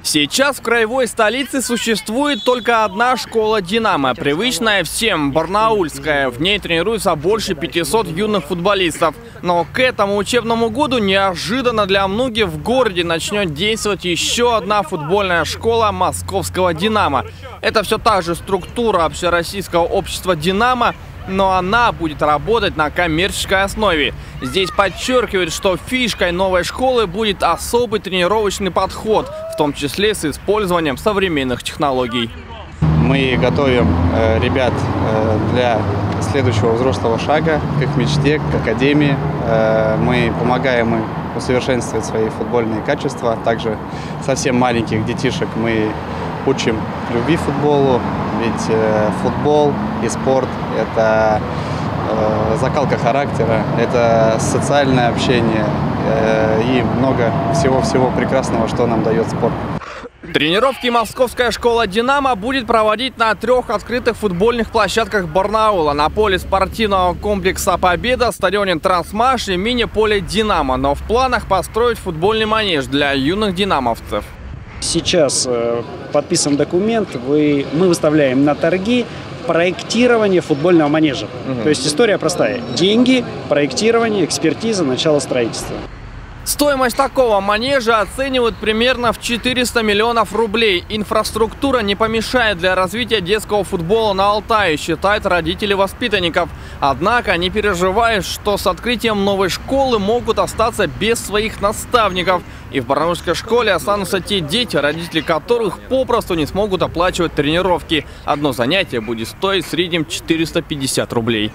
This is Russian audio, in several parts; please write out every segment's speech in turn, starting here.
Сейчас в краевой столице существует только одна школа «Динамо», привычная всем, барнаульская. В ней тренируются больше 500 юных футболистов. Но к этому учебному году неожиданно для многих в городе начнет действовать еще одна футбольная школа московского «Динамо». Это все та же структура общероссийского общества «Динамо», но она будет работать на коммерческой основе. Здесь подчеркивают, что фишкой новой школы будет особый тренировочный подход, в том числе с использованием современных технологий. Мы готовим ребят для следующего взрослого шага, к их мечте, к академии. Мы помогаем им усовершенствовать свои футбольные качества. Также совсем маленьких детишек мы учим любви к футболу, ведь футбол и спорт – это закалка характера, это социальное общение и много всего прекрасного, что нам дает спорт. Тренировки московская школа «Динамо» будет проводить на 3 открытых футбольных площадках Барнаула: на поле спортивного комплекса «Победа», стадионе «Трансмаш» и мини-поле «Динамо». Но в планах построить футбольный манеж для юных динамовцев. Сейчас подписан документ, мы выставляем на торги проектирование футбольного манежа. То есть история простая: деньги, проектирование, экспертиза, начало строительства. Стоимость такого манежа оценивают примерно в 400 миллионов рублей. Инфраструктура не помешает для развития детского футбола на Алтае, считают родители воспитанников. Однако они переживают, что с открытием новой школы могут остаться без своих наставников. И в барнаульской школе останутся те дети, родители которых попросту не смогут оплачивать тренировки. Одно занятие будет стоить в среднем 450 рублей.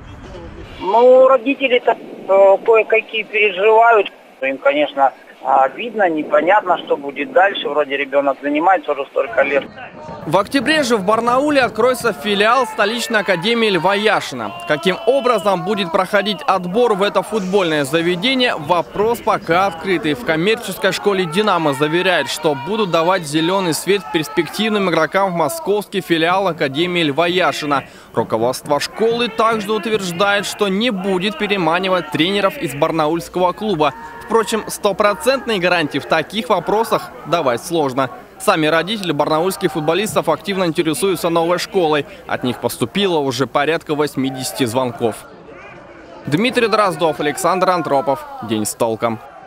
Ну, родители-то кое-какие переживают. Им, конечно, обидно, непонятно, что будет дальше. Вроде ребенок занимается уже столько лет. В октябре же в Барнауле откроется филиал столичной академии Льва Яшина. Каким образом будет проходить отбор в это футбольное заведение, вопрос пока открытый. В коммерческой школе «Динамо» заверяют, что будут давать зеленый свет перспективным игрокам в московский филиал академии Льва Яшина. Руководство школы также утверждает, что не будет переманивать тренеров из барнаульского клуба. Впрочем, стопроцентной гарантии в таких вопросах давать сложно. Сами родители барнаульских футболистов активно интересуются новой школой. От них поступило уже порядка 80 звонков. Дмитрий Дроздов, Александр Антропов. День с толком.